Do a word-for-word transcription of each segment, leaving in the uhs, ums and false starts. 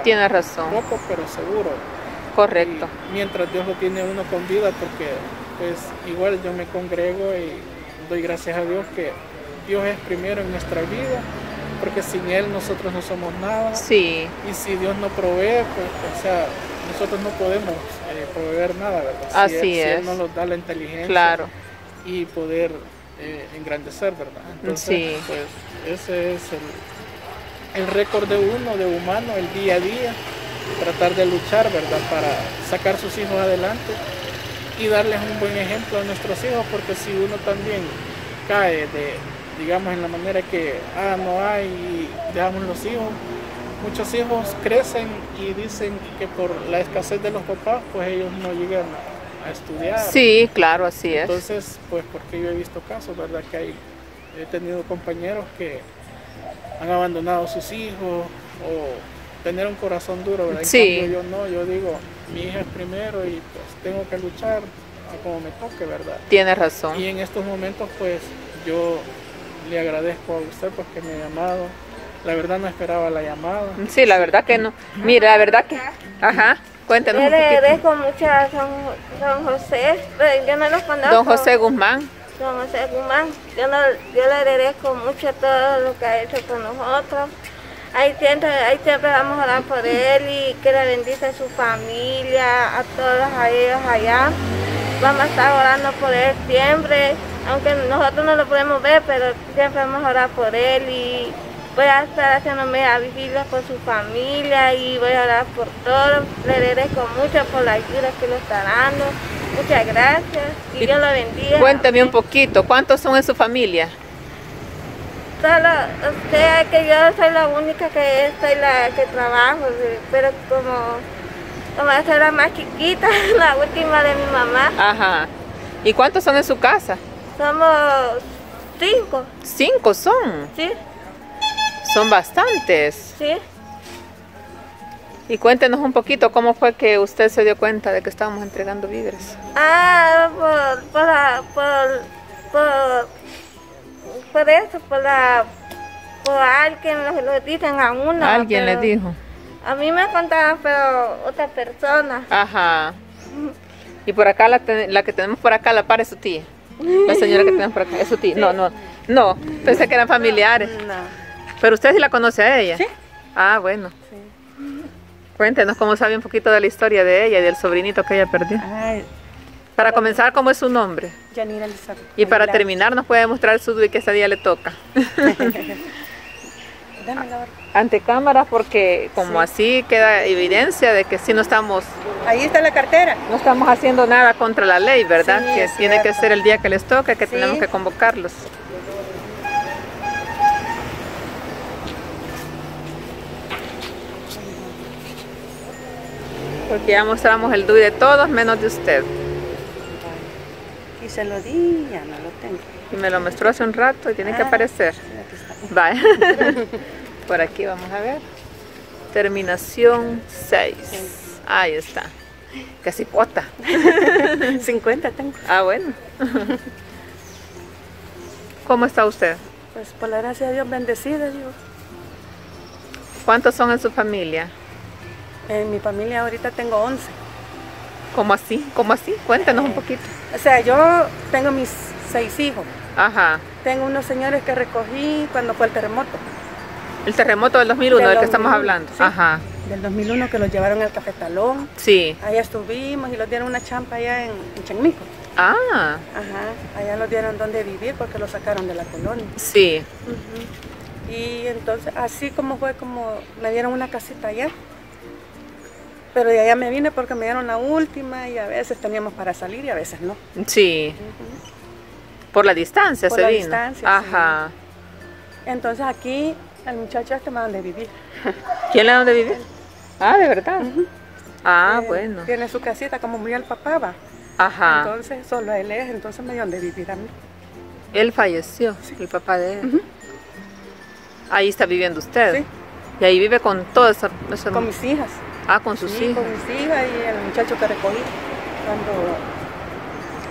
Tiene razón. Poco, pero seguro. Correcto. Y mientras Dios lo tiene uno con vida, porque pues igual yo me congrego y doy gracias a Dios que Dios es primero en nuestra vida, porque sin Él nosotros no somos nada. Sí. Y si Dios no provee, pues, o sea, nosotros no podemos eh, proveer nada, ¿verdad? Si Así él, es. Si Él nos lo da la inteligencia, claro, y poder eh, engrandecer, ¿verdad? Entonces, sí. pues ese es el, el récord de uno, de humano, el día a día, tratar de luchar, ¿verdad? Para sacar sus hijos adelante y darles un buen ejemplo a nuestros hijos, porque si uno también cae de, digamos, en la manera que, ah, no hay, y dejamos los hijos, muchos hijos crecen y dicen que por la escasez de los papás, pues ellos no llegan a, a estudiar. Sí, claro, así es. Entonces, pues porque yo he visto casos, ¿verdad? Que hay, he tenido compañeros que han abandonado a sus hijos o tener un corazón duro, ¿verdad? En sí. cambio, yo no, yo digo, mi hija es primero y pues tengo que luchar a como me toque, ¿verdad? Tiene razón. Y en estos momentos, pues yo le agradezco a usted porque me ha llamado. La verdad no esperaba la llamada. Sí, la verdad que no. Mira, la verdad que... Ajá, cuéntanos Yo un le poquito. agradezco mucho a don, don José, pero yo no lo conozco. Don José Guzmán. Don José Guzmán. Yo, no, yo le agradezco mucho todo lo que ha hecho con nosotros. Ahí siempre, ahí siempre vamos a orar por él y que le bendiga a su familia, a todos a ellos allá. Vamos a estar orando por él siempre, aunque nosotros no lo podemos ver, pero siempre vamos a orar por él y voy a estar haciéndome a vigilia por su familia y voy a orar por todo. Le agradezco mucho por la ayuda que le está dando. Muchas gracias y, y Dios lo bendiga. Cuéntame un poquito, ¿cuántos son en su familia? Solo, o sea, que yo soy la única que soy la que trabajo, pero como, como soy la más chiquita, la última de mi mamá. Ajá. ¿Y cuántos son en su casa? Somos cinco. ¿Cinco son? Sí. Son bastantes. Sí. Y cuéntenos un poquito cómo fue que usted se dio cuenta de que estábamos entregando víveres. Ah, por, por, la, por, por, por eso, por, la, por alguien lo, lo dicen a uno. Alguien le dijo. A mí me contaron, pero otra persona. Ajá. Y por acá, la, ten, la que tenemos por acá, la par es su tía. La señora que tenemos por acá, es su tía. Sí. No, no, no, pensé que eran familiares. No. Pero usted sí la conoce a ella. Sí. Ah, bueno. Sí. Cuéntenos cómo sabe un poquito de la historia de ella y del sobrinito que ella perdió. Ay. Para comenzar, ¿cómo es su nombre? Yanira Elizabeth. Y para terminar, nos puede mostrar su D U I que ese día le toca. Ante cámara, porque como sí. Así queda evidencia de que sí no estamos... Ahí está la cartera. No estamos haciendo nada contra la ley, ¿verdad? Sí, que tiene que ser el día que les toca, que sí. Tenemos que convocarlos. Porque ya mostramos el D U I de todos menos de usted. Y se lo di, ya no lo tengo. Y me lo mostró hace un rato y tiene ah, que aparecer. Vaya. Por aquí vamos a ver. Terminación seis. Ahí está. Casi cuota. cincuenta tengo. Ah, bueno. ¿Cómo está usted? Pues por la gracia de Dios bendecida, digo. ¿Cuántos son en su familia? En mi familia ahorita tengo once. ¿Cómo así? ¿Cómo así? Cuéntanos eh, un poquito. O sea, yo tengo mis seis hijos. Ajá. Tengo unos señores que recogí cuando fue el terremoto. El terremoto del dos mil uno, del, del que estamos hablando. Sí, ajá. Del dos mil uno que los llevaron al Cafetalón. Sí. Allá estuvimos y los dieron una champa allá en, en Chagnico. Ah. Ajá. Allá los dieron donde vivir porque los sacaron de la colonia. Sí. Uh-huh. Y entonces, así como fue como me dieron una casita allá. Pero de allá me vine porque me dieron la última y a veces teníamos para salir y a veces no. Sí. Uh-huh. Por la distancia Por se la vino. Distancia, ajá. Sí. Entonces aquí el muchacho este me da donde vivir. ¿Quién le da donde vivir? Ah, ¿de verdad? Uh-huh. Ah, eh, bueno. Tiene su casita, como murió el papá, va. Ajá. Entonces solo él es, entonces me dio donde vivir a mí. Él falleció, sí. El papá de él. Uh-huh. Ahí está viviendo usted. Sí. Y ahí vive con todas esas... Esa... Con mis hijas. Ah, con sus sí, hijas. con mis hijas y el muchacho que recogí cuando,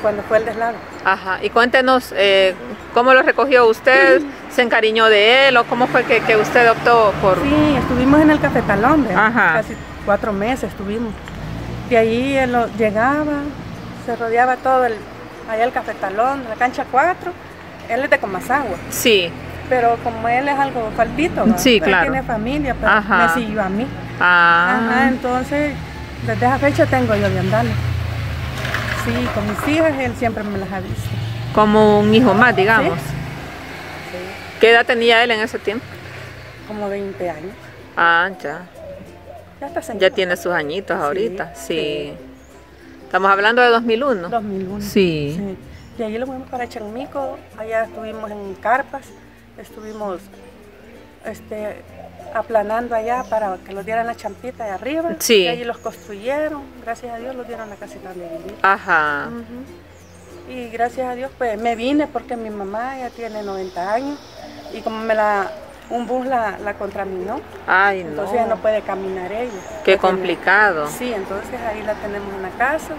cuando fue el deslave. Ajá, y cuéntenos, eh, ¿cómo lo recogió usted? ¿Se encariñó de él o cómo fue que, que usted optó por...? Sí, estuvimos en el Cafetalón, ¿verdad? Ajá. Casi cuatro meses estuvimos. De ahí él lo- llegaba, se rodeaba todo el, allá el Cafetalón, la cancha cuatro. Él es de Comasagua, Sí. pero como él es algo faltito, ¿va? Sí, Él claro. tiene familia, pero Ajá. me siguió a mí. Ah, Ajá, entonces desde esa fecha tengo yo de andarle. Sí, con mis hijas él siempre me las ha visto. como un hijo más, digamos. Sí, ¿Qué edad tenía él en ese tiempo? como veinte años. Ah, ya. Ya está señor. Ya tiene sus añitos Sí, ahorita, sí. sí. Estamos hablando de dos mil uno. dos mil uno. Sí. Sí. De ahí lo fuimos para Chanmico, allá estuvimos en carpas, estuvimos este, aplanando allá para que los dieran la champita de arriba. Sí. Y allí los construyeron, gracias a Dios los dieron la casita donde vivir. Ajá. Ujú. Y gracias a Dios pues me vine porque mi mamá ya tiene noventa años y como me la, un bus la, la contraminó, Ay, no. entonces ya no puede caminar ella. Qué Ya tiene- complicado. Sí, entonces ahí la tenemos en la casa.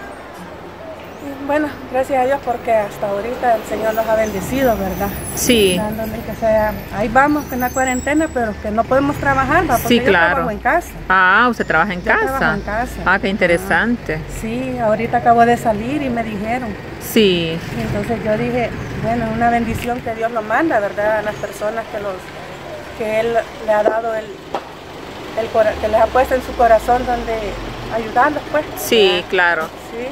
Y bueno, gracias a Dios porque hasta ahorita el Señor nos ha bendecido, ¿verdad? Sí. Dándole que sea, ahí vamos en la cuarentena, pero que no podemos trabajar, ¿va? Porque Sí, yo claro. trabajo en casa. Ah, usted trabaja en Yo casa. trabajo en casa. Ah, qué interesante. Sí, ahorita acabo de salir y me dijeron. Sí. Y entonces yo dije, bueno, es una bendición que Dios lo manda, ¿verdad? A las personas que los que Él le ha dado el, el cora- que les ha puesto en su corazón donde ayudarlos, pues. Sí, ¿verdad? claro. Sí.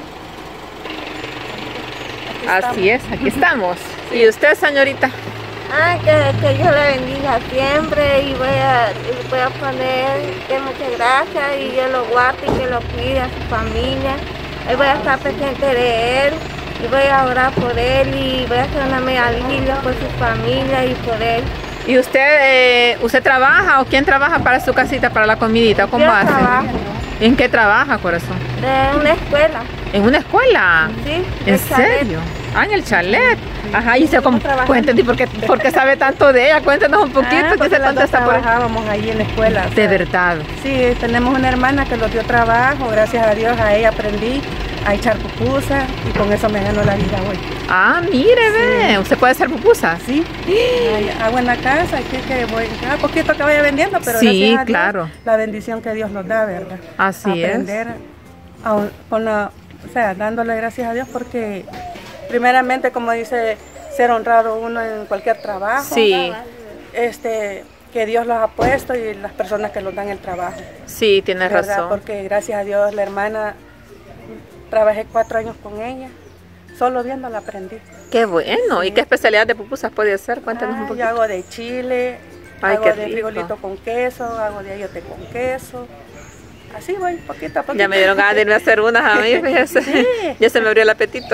Aquí Así es, aquí estamos. ¿Y usted, señorita? Ah, que, que Dios le bendiga siempre y voy a, y voy a poner que muchas gracias y Dios lo guarde y que lo cuide a su familia. Ahí voy a estar pendiente de él y voy a orar por él y voy a hacer una media lilia por su familia y por él. ¿Y usted eh, usted trabaja o quién trabaja para su casita, para la comidita? ¿Cómo Yo hace? trabajo ¿En qué trabaja, corazón? en una escuela, ¿En una escuela? ¿sí? ¿En de chalet. serio? Ah, en el chalet. Ajá, y usted, como, trabajando. cuéntenos, ¿por qué, por qué sabe tanto de ella? Cuéntenos un poquito, Ah, que porque se las dos contesta por ahí. trabajábamos ahí en la escuela. o De sea, verdad. Sí, tenemos una hermana que nos dio trabajo, gracias a Dios a ella aprendí a echar pupusas y con eso me ganó la vida hoy. Ah, mire, ve, usted puede hacer pupusas. Sí, Ay, hago en la casa, aquí que voy, a poquito que vaya vendiendo, pero Sí, gracias a Dios, claro. la bendición que Dios nos da, ¿verdad? Así es. Aprender a- con la, o sea, dándole gracias a Dios porque primeramente, como dice, ser honrado uno en cualquier trabajo. Sí, Este, que Dios los ha puesto y las personas que nos dan el trabajo. sí, tienes ¿Verdad? razón. Porque gracias a Dios la hermana, trabajé cuatro años con ella, solo viéndola aprendí. Qué bueno. ¿Y Sí. qué especialidad de pupusas puede hacer? Cuéntenos un Ah, yo poquito. hago de chile, Ay, hago qué de rico. frijolito con queso, hago de ayote con queso. Así voy, poquito a poquito. Ya me dieron ganas de irme a hacer unas a mí, fíjese. Sí. Ya se me abrió el apetito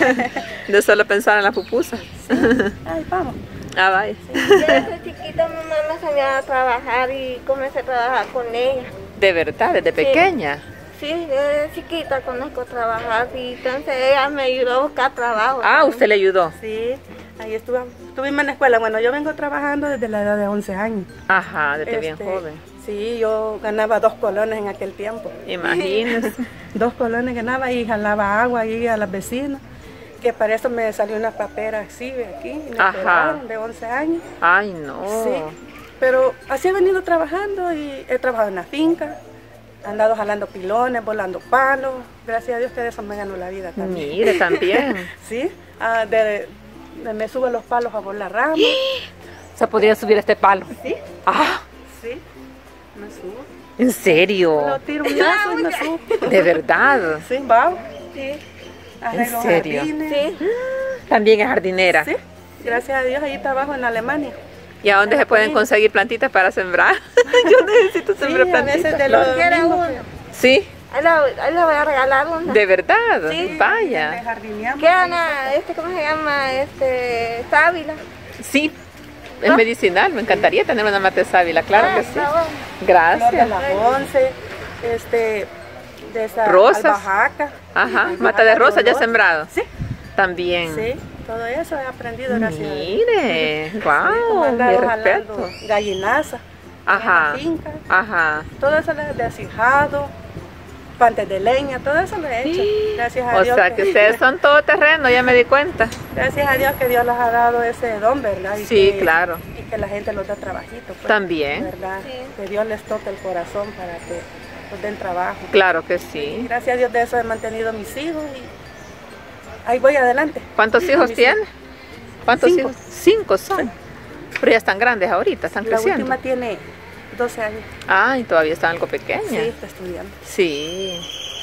de solo pensar en las pupusas. Ay, vamos. Ah, vaya. Yo desde chiquita mi mamá me enseñó a trabajar y comencé a trabajar con ella. De verdad, desde pequeña. Sí, desde chiquita conozco trabajar y entonces ella me ayudó a buscar trabajo. Ah, usted le ayudó. Sí, ahí estuve, estuvimos en la escuela. Bueno, yo vengo trabajando desde la edad de once años. Ajá, desde bien Este, joven. Sí, yo ganaba dos colones en aquel tiempo. Imagínese. Dos colones ganaba y jalaba agua ahí a las vecinas. Que para eso me salió una papera así, de aquí, y me Ajá. operaron de once años. Ay, no. Sí, pero así he venido trabajando y he trabajado en la finca, he andado jalando pilones, volando palos. Gracias a Dios que de eso me ganó la vida también. Mire, también. Sí, ah, de, de- me subo a los palos a volar ramas. Se podría subir este palo. Sí, Ah, sí, me subo. ¿en serio? Lo tiro un lazo y me subo. De verdad. Sí, vamos. Sí, Arreglo serio? jardines. sí. También es jardinera. Sí, gracias a Dios ahí trabajo en Alemania. ¿Y a dónde En se la pueden colina. conseguir plantitas para sembrar? Yo necesito Sí, sembrar a plantitas. veces de los ¿Quiere mismos uno? que- Sí, Ahí le, ahí le voy a regalar una. de verdad. Sí. de Vaya. jardineamos. ¿Qué Ana? Este, ¿cómo se llama? Este, sábila. Sí, es medicinal. Me encantaría tener una mate sábila, claro Ah, que sí. está bueno. Flor de Gracias. la once, este, de esa Rosas. albahaca. Ajá, Albahaca mata de rosa ya olor. sembrado. Sí, También. sí, todo eso he aprendido gracias a Dios. Mire, Sí, como wow, he mi andado respeto. jalando gallinaza Ajá, en la finca, ajá. todo eso de asijado, pantes de leña, todo eso lo he hecho. Gracias a O Dios. sea que ustedes son todoterreno, ya me di cuenta. Gracias a Dios que Dios les ha dado ese don, ¿verdad? Y Sí, que, claro. Y que la gente los da trabajito. Pues, También. ¿verdad? Sí. Que Dios les toque el corazón para que nos den trabajo. Claro que sí. Gracias a Dios de eso he mantenido mis hijos y ahí voy adelante. ¿Cuántos hijos Mis tiene? ¿Cuántos Cinco. hijos? Cinco son. Pero ya están grandes ahorita, están La creciendo. última tiene doce años. Ah, y todavía están algo pequeña. Sí, está estudiando. Sí.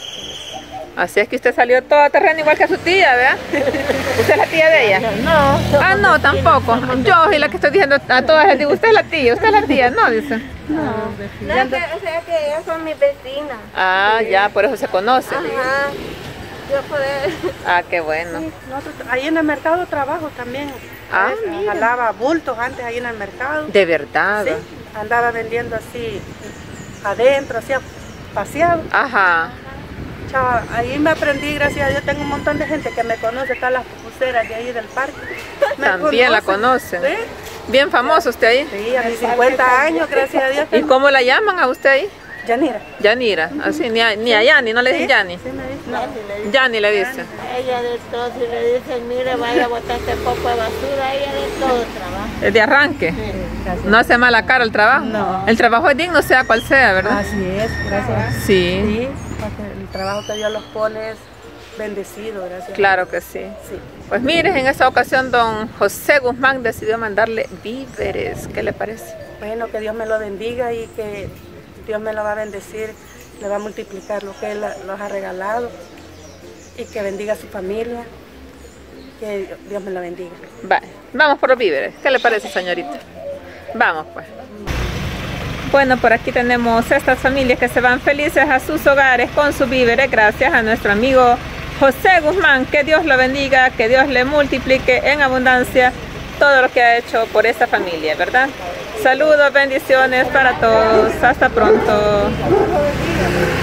Así es que usted salió toda terreno igual que su tía, ¿verdad? ¿Usted es la tía de ella? No. Ah, no, tampoco. Yo soy la que estoy diciendo a todas, les digo, usted es la tía, usted es la tía, no, dice. No, es que, o sea que ellas son mis vecinas. Ah, ya, por eso se conoce. Ajá. Yo por eso. Ah, qué bueno. Sí, nosotros, ahí en el mercado trabajo también. Ah, ¿Ves? mira. Jalaba bultos antes ahí en el mercado. De verdad. Sí, andaba vendiendo así adentro, así paseado. Ajá. Chava, ahí me aprendí, gracias a Dios, tengo un montón de gente que me conoce, todas las pupuseras de ahí del parque. Me También la conocen. Sí, Bien famoso usted ahí. sí, a mis cincuenta años, gracias a Dios. ¿Y cómo la llaman a usted ahí? Yanira. Yanira. Así, ni a, ni a Yani, no le dicen Yani. Sí, me dice. Yani le dicen. Ella de todo, si le dicen, mire, vaya a botar este poco de basura, ella de todo trabaja. Es de arranque. Gracias. No hace mala cara el trabajo. No. El trabajo es digno, sea cual sea, ¿verdad? Así es, gracias. Sí, Sí, porque el trabajo que Dios los pone es bendecido, gracias. claro que sí. Sí. Pues mire, en esta ocasión don José Guzmán decidió mandarle víveres. ¿Qué le parece? Bueno, que Dios me lo bendiga y que Dios me lo va a bendecir, le va a multiplicar lo que Él los ha regalado y que bendiga a su familia, que Dios me lo bendiga. Vale, vamos por los víveres. ¿Qué le parece, señorita? Vamos pues. Bueno, por aquí tenemos estas familias que se van felices a sus hogares con sus víveres gracias a nuestro amigo José Guzmán. Que Dios lo bendiga, que Dios le multiplique en abundancia todo lo que ha hecho por esta familia, ¿verdad? Saludos, bendiciones para todos. Hasta pronto.